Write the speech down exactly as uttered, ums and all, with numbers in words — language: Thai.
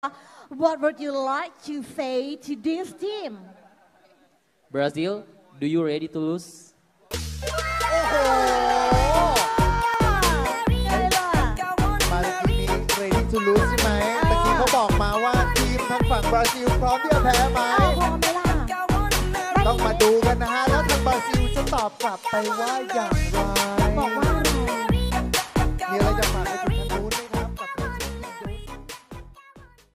What would you like to say to this team? Brazil, do you ready to lose? โอ้โหมาตะกี้มี ready to lose ใช่ไหมตะกี้เขาบอกมาว่าทีมทางฝั่งบราซิลพร้อมที่จะแพ้ไหมพร้อมไหมล่ะต้องมาดูกันนะฮะแล้วทางบราซิลจะตอบกลับไปว่าอย่างไรบอกว่า